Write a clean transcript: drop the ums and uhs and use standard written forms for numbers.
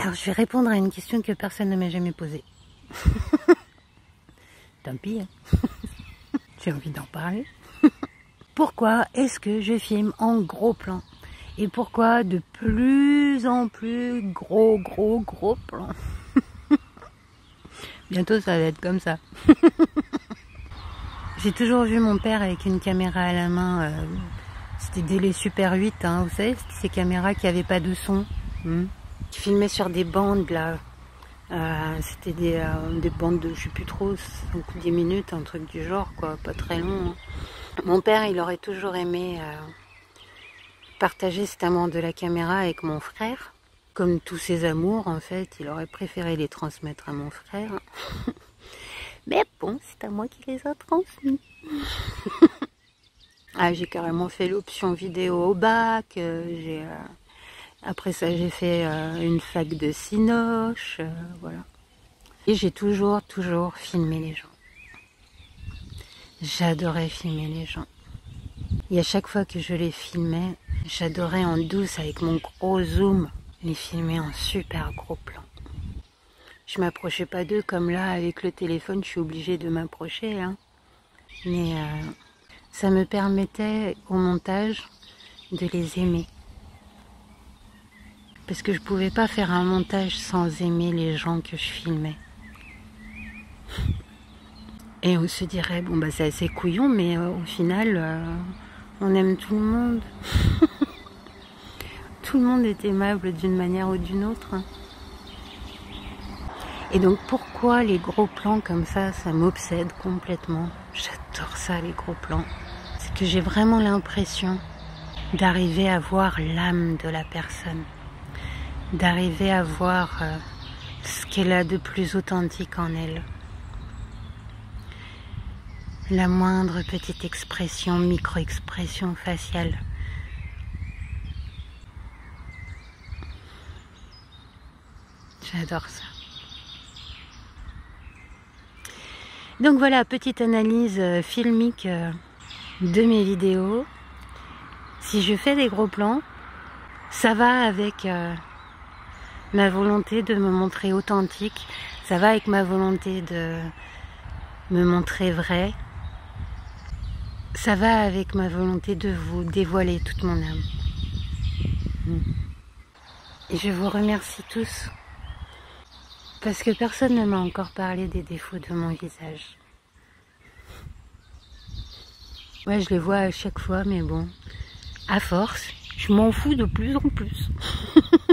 Alors je vais répondre à une question que personne ne m'a jamais posée. Tant pis, hein. J'ai envie d'en parler. Pourquoi est-ce que je filme en gros plan? Et pourquoi de plus en plus gros plans? Bientôt ça va être comme ça. J'ai toujours vu mon père avec une caméra à la main. C'était dès les Super 8, hein, vous savez, ces caméras qui n'avaient pas de son. Qui filmaient sur des bandes là. C'était des bandes de, je sais plus trop, 5 ou 10 minutes, un truc du genre, quoi, pas très long. Hein. Mon père, il aurait toujours aimé partager cet amour de la caméra avec mon frère. Comme tous ses amours, en fait, il aurait préféré les transmettre à mon frère. Mais bon, c'est à moi qui les a transmis. J'ai carrément fait l'option vidéo au bac. Après ça, j'ai fait une fac de cinoche. Voilà. Et j'ai toujours filmé les gens. J'adorais filmer les gens. Et à chaque fois que je les filmais, j'adorais en douce avec mon gros zoom les filmer en super gros plan. Je m'approchais pas d'eux comme là avec le téléphone, je suis obligée de m'approcher. Hein. Mais ça me permettait au montage de les aimer. Parce que je pouvais pas faire un montage sans aimer les gens que je filmais. Et on se dirait, bon bah c'est assez couillon, mais au final, on aime tout le monde. Tout le monde est aimable d'une manière ou d'une autre. Hein. Et donc pourquoi les gros plans comme ça m'obsède complètement. J'adore ça, les gros plans. C'est que j'ai vraiment l'impression d'arriver à voir l'âme de la personne. D'arriver à voir ce qu'elle a de plus authentique en elle. La moindre petite expression, micro-expression faciale. J'adore ça. Donc voilà, petite analyse filmique de mes vidéos. Si je fais des gros plans, ça va avec ma volonté de me montrer authentique. Ça va avec ma volonté de me montrer vrai. Ça va avec ma volonté de vous dévoiler toute mon âme. Et je vous remercie tous. Parce que personne ne m'a encore parlé des défauts de mon visage. Ouais, je les vois à chaque fois, mais bon, à force, je m'en fous de plus en plus.